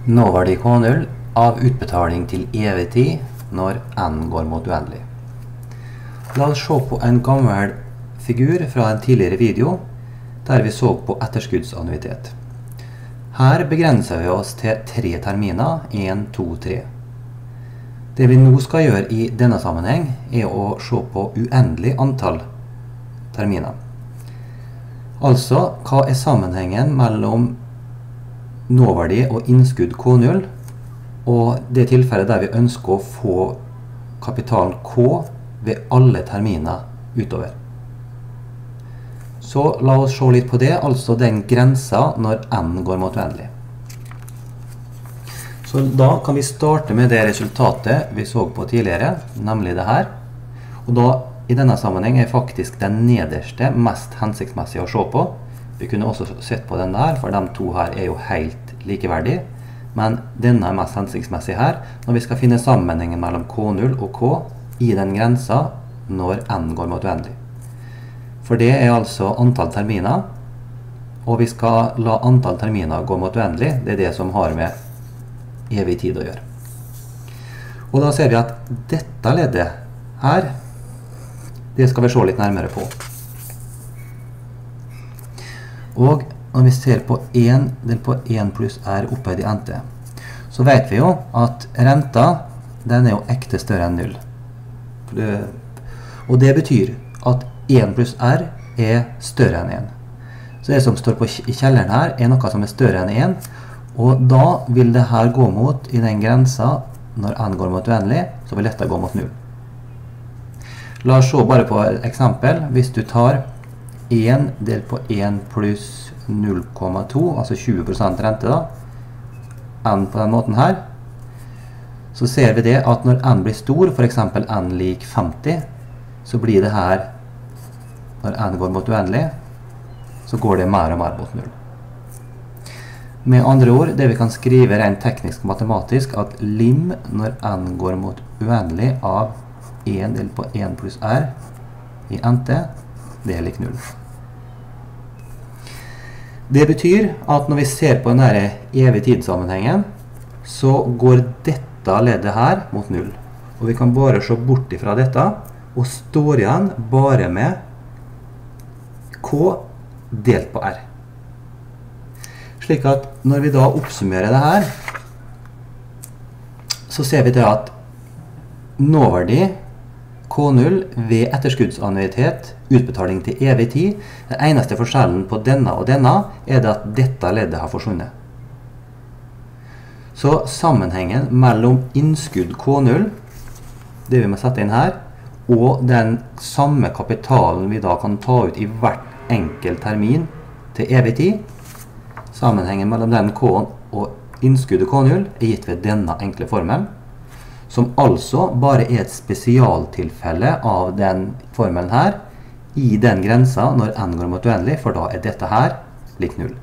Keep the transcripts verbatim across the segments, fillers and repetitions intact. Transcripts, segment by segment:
Nåverdi K null av utbetaling til evig tid når n går mot uendelig. La oss se på en gammel figur fra en tidligere video der vi så på etterskuddsannuitet. Her begrenser vi oss til tre terminer, en, to, tre. Det vi nå skal gjøre i denne sammenheng er å se på uendelig antall terminer. Altså, hva er sammenhengen mellom nåverdi og innskudd K null, og det tilfellet der vi ønsker å få kapitalen K ved alle terminer utover. Så la oss se litt på det, altså den grensa når n går mot uendelig. Så da kan vi starte med det resultatet vi så på tidligere, nemlig det her. Og da, i denne sammenheng, er faktisk den nederste mest hensiktsmessig å se på. Vi kunne også sett på den der, for de to her er jo helt likeverdige. Men denne er mest hensiktsmessig her, når vi skal finne sammenhengen mellom K null og K i den grensa når n går mot uendelig. For det er altså antall terminer, og vi skal la antall terminer gå mot uendelig. Det er det som har med evig tid å gjøre. Og da ser vi at dette leddet her, det skal vi se litt nærmere på. Og når vi ser på en del på en pluss r opphøyd i nt, så vet vi jo at renta, den er jo ekte større enn null. Og det betyr at en pluss r er større enn en. Så det som står på i kjelleren her er noe som er større enn en, og da vil det her gå mot i den grensa når n går mot uendelig, så vil dette gå mot null. La oss se bare på et eksempel. Hvis du tar en delt på en pluss null komma to, altså tjue prosent rente da, n på den måten her, så ser vi det at når n blir stor, for eksempel n lik femti, så blir det her, når n går mot uendelig, så går det mer og mer mot null. Med andre ord, det vi kan skrive rent teknisk matematisk, at lim når n går mot uendelig av en delt på en pluss r i nt, det er lik null. Det betyr at når vi ser på denne evig tidssammenhengen, så går dette leddet her mot null. Og vi kan bare se bort ifra dette, og står igjen bare med K delt på R. Slik at når vi da oppsummerer det her, så ser vi det at nåverdi K null ved etterskuddsannuitet, utbetaling til evig tid, den eneste forskjellen på denne og denne er det at dette leddet har forsvunnet. Så sammenhengen mellom innskudd K null, det vi må sette inn her, og den samme kapitalen vi da kan ta ut i hvert enkelt termin til evig tid, sammenhengen mellom den K-en og innskuddet K null er gitt ved denne enkle formelen, som altså bare er et spesialtilfelle av den formelen her, i den grensa når n går mot uendelig, for da er dette her lik null.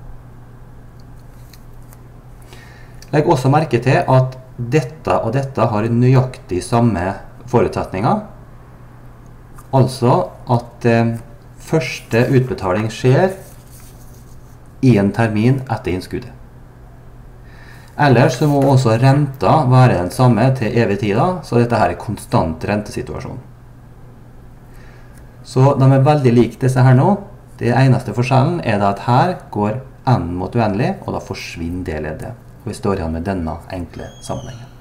Legg også merke til at dette og dette har nøyaktig samme forutsetninger, altså at eh, første utbetaling skjer i en termin etter innskuddet. Ellers så må også renta være den samme til evig tid, så dette her er konstant rentesituasjon. Så de er veldig like disse her nå. Det eneste forskjellen er da at her går n mot uendelig, og da forsvinner det leddet. Og vi står igjen med denne enkle sammenhengen.